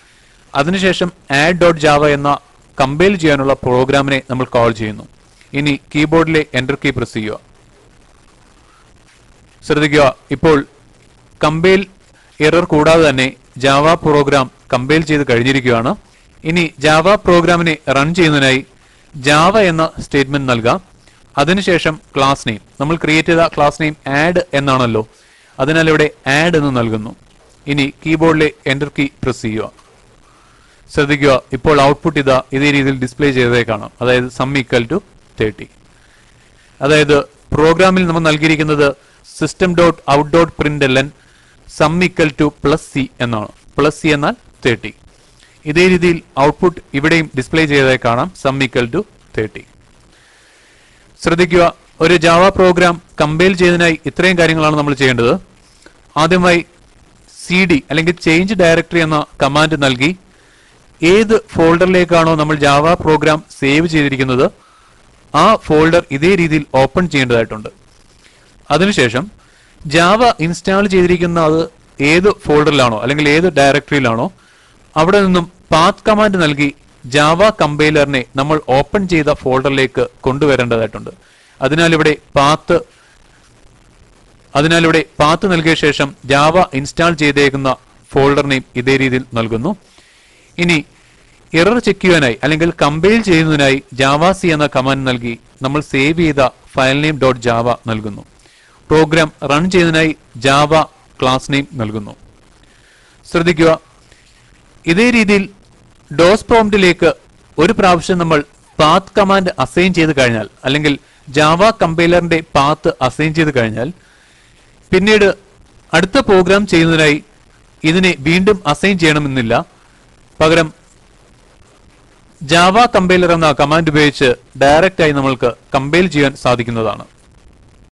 അതിനുശേഷം add.java എന്ന കമ്പൈൽ ചെയ്യാനുള്ള പ്രോഗ്രാമിനെ നമ്മൾ കോൾ ചെയ്യുന്നു. ഇനി കീബോർഡിലെ എന്റർ കീ പ്രസ് ചെയ്യുക. ശ്രദ്ധിക്കുക, ഇപ്പോൾ കമ്പൈൽ എറർ കൂടാതെ തന്നെ ജാവ പ്രോഗ്രാം കമ്പൈൽ ചെയ്ത് കഴിഞ്ഞിരിക്കുകയാണ്. ഇനി ജാവ പ്രോഗ്രാമിനെ റൺ ചെയ്യുന്നതിനായി ജാവ എന്ന സ്റ്റേറ്റ്മെന്റ് നൽകാം. അതിനുശേഷം ക്ലാസ് നെയിം, നമ്മൾ ക്രിയേറ്റ് ചെയ്ത ക്ലാസ് നെയിം ആഡ് എന്നാണല്ലോ, അതിനാൽ ഇവിടെ ആഡ് എന്ന് നൽകുന്നു. ഇനി കീബോർഡിലെ എന്റർ കീ പ്രസ് ചെയ്യുക. ശ്രദ്ധിക്കുക, ഇപ്പോൾ ഔട്ട്പുട്ട് ഇതേ രീതിയിൽ ഡിസ്പ്ലേ ചെയ്തതേ കാണാം. അതായത് സം ഈക്വൽ ടു 30. അതായത് പ്രോഗ്രാമിൽ നമ്മൾ നൽകിയിരിക്കുന്നത് system.out.println sum equal to +c എന്നാണ്. +c എന്നാൽ 30. ഇതേ രീതിയിൽ ഔട്ട്പുട്ട് ഇവിടെയും ഡിസ്പ്ലേ ചെയ്തതായി കാണാം, സം ഈക്വൽ ടു 30. ശ്രദ്ധിക്കുക, ഒരു ജാവ പ്രോഗ്രാം കമ്പൈൽ ചെയ്യുന്നതിനായി ഇത്രയും കാര്യങ്ങളാണ് നമ്മൾ ചെയ്യേണ്ടത്. ആദ്യമായി cd അല്ലെങ്കിൽ ചേഞ്ച് ഡയറക്ടറി എന്ന കമാൻഡ് നൽകി ഏത് ഫോൾഡറിലേക്കാണോ നമ്മൾ ജാവ പ്രോഗ്രാം സേവ് ചെയ്തിരിക്കുന്നത് ആ ഫോൾഡർ ഇതേ രീതിയിൽ ഓപ്പൺ ചെയ്യേണ്ടതായിട്ടുണ്ട്. അതിനുശേഷം ജാവ ഇൻസ്റ്റാൾ ചെയ്തിരിക്കുന്ന അത് ഏത് ഫോൾഡറിലാണോ അല്ലെങ്കിൽ ഏത് ഡയറക്ടറിയിലാണോ അവിടെ നിന്നും പാത്ത് കമാൻഡ് നൽകി ജാവ കമ്പൈലറിനെ നമ്മൾ ഓപ്പൺ ചെയ്ത ഫോൾഡറിലേക്ക് കൊണ്ടുവരേണ്ടതായിട്ടുണ്ട്. അതിനാൽ ഇവിടെ പാത്ത് നൽകിയ ശേഷം ജാവ ഇൻസ്റ്റാൾ ചെയ്തേക്കുന്ന ഫോൾഡർ നെയിം ഇതേ രീതിയിൽ നൽകുന്നു. ഇനി എറർ ചെക്ക് ചെയ്യാനായി അല്ലെങ്കിൽ കമ്പൈൽ ചെയ്യുന്നതിനായി ജാവാസി എന്ന കമാൻഡ് നൽകി നമ്മൾ സേവ് ചെയ്ത ഫയൽ നെയിം .java നൽകുന്നു. പ്രോഗ്രാം റൺ ചെയ്യുന്നതിനായി ജാവ ക്ലാസ് നെയിം നൽകുന്നു. ശ്രദ്ധിക്കുക, ഇതേ രീതിയിൽ ഡോസ് പ്രോംപ്റ്റിലേക്ക് ഒരു പ്രാവശ്യം നമ്മൾ പാത്ത് കമാൻഡ് അസൈൻ ചെയ്ത് കഴിഞ്ഞാൽ അല്ലെങ്കിൽ ജാവ കമ്പൈലറിന്റെ പാത്ത് അസൈൻ ചെയ്ത് കഴിഞ്ഞാൽ പിന്നീട് അടുത്ത പ്രോഗ്രാം ചെയ്യുന്നതിനായി ഇതിനെ വീണ്ടും അസൈൻ ചെയ്യണമെന്നില്ല. പകരം ജാവ കമ്പൈലർ എന്ന കമാൻഡ് ഉപയോഗിച്ച് ഡയറക്റ്റ് ആയി നമ്മൾക്ക് കമ്പൈൽ ചെയ്യാൻ സാധിക്കുന്നതാണ്.